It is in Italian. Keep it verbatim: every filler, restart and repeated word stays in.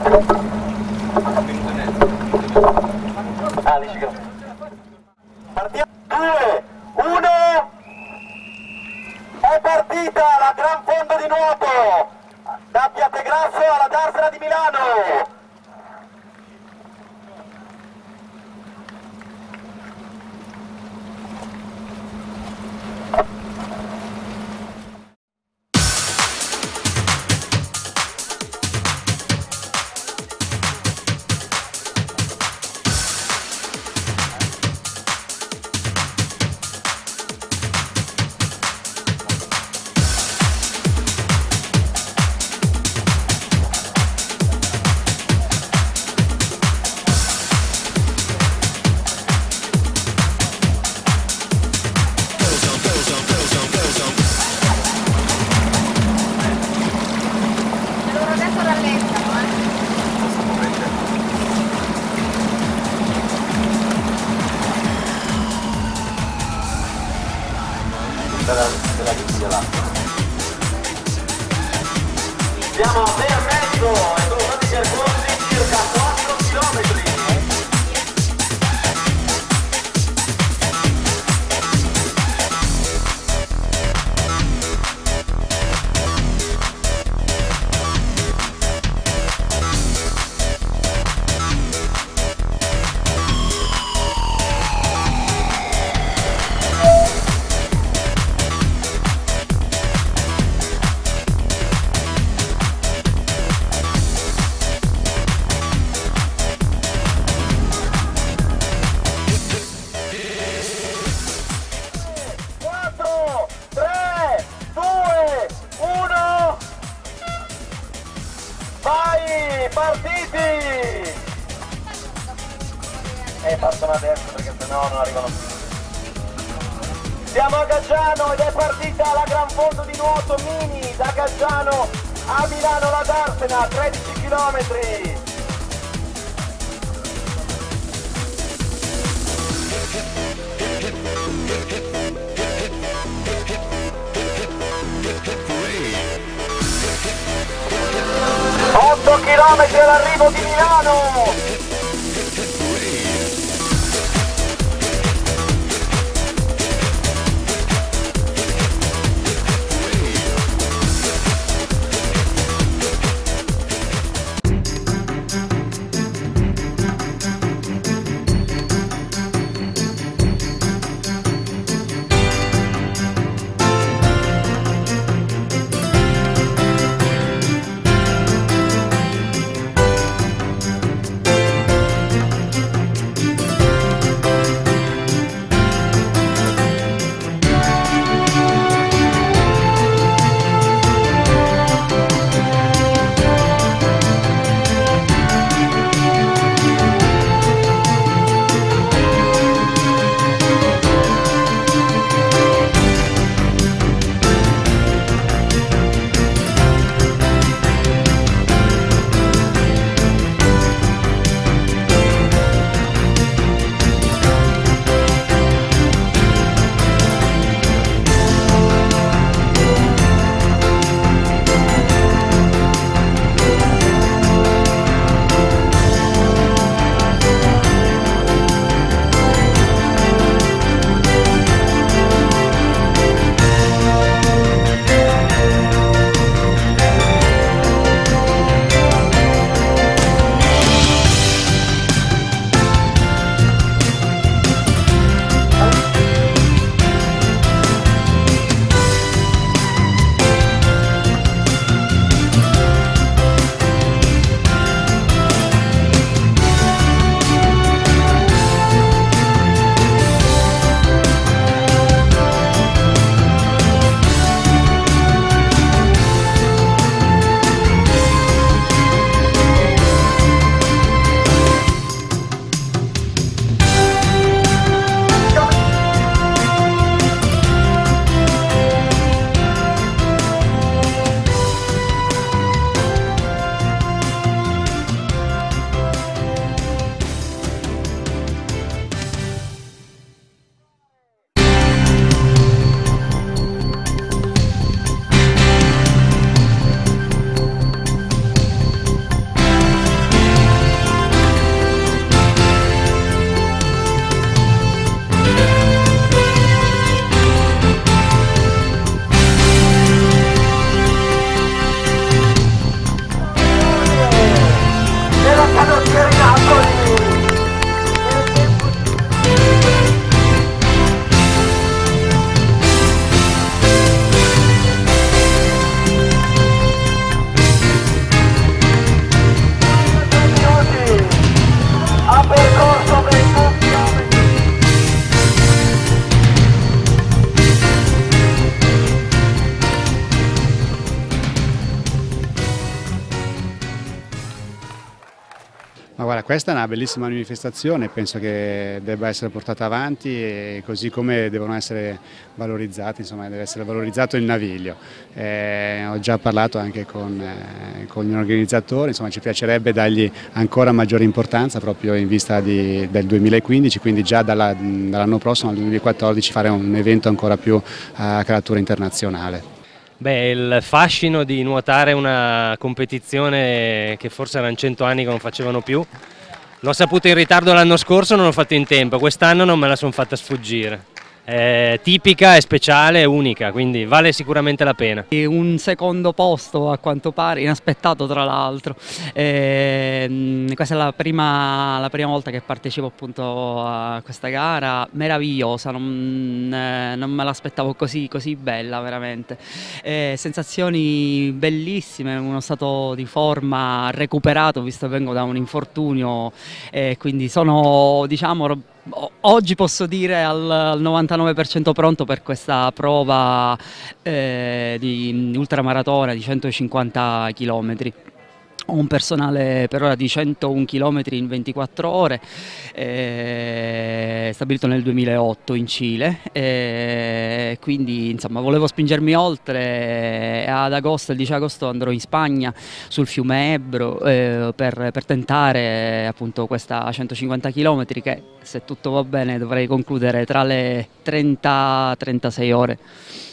Ah, dici che... Partiamo, due, uno, è partita la Gran Fondo di Nuoto da Piattegrasso alla Darsena di Milano. Della, della Russia là. Siamo a Bermezzo e sono stati percorsi circa quattro chilometri. Vai, partiti! Eh, partono adesso perché sennò non arrivano più. Siamo a Gaggiano ed è partita la Gran Fondo di Nuoto Mini da Gaggiano a Milano la Darsena, tredici chilometri. otto chilometri all'arrivo di Milano! Ma guarda, questa è una bellissima manifestazione, penso che debba essere portata avanti e così come devono essere valorizzati, insomma deve essere valorizzato il Naviglio. Eh, ho già parlato anche con, eh, con gli organizzatori, insomma ci piacerebbe dargli ancora maggiore importanza proprio in vista di, del duemilaquindici, quindi già dalla, dall'anno prossimo al duemilaquattordici fare un evento ancora più a caratura internazionale. Beh, il fascino di nuotare una competizione che forse erano cento anni che non facevano più, l'ho saputo in ritardo l'anno scorso, non l'ho fatto in tempo, quest'anno non me la sono fatta sfuggire. È tipica, è speciale, è unica, quindi vale sicuramente la pena. Un secondo posto a quanto pare, inaspettato tra l'altro. Eh, questa è la prima, la prima volta che partecipo appunto a questa gara, meravigliosa, non, eh, non me l'aspettavo così, così bella veramente. Eh, sensazioni bellissime, uno stato di forma recuperato visto che vengo da un infortunio, eh, quindi sono, diciamo, oggi posso dire al novantanove per cento pronto per questa prova eh, di ultramaratona di centocinquanta chilometri. Ho un personale per ora di centouno chilometri in ventiquattro ore, eh, stabilito nel duemilaotto in Cile, eh, quindi insomma volevo spingermi oltre. Ad agosto, il dieci agosto andrò in Spagna sul fiume Ebro eh, per, per tentare appunto questa centocinquanta chilometri che, se tutto va bene, dovrei concludere tra le trenta trentasei ore.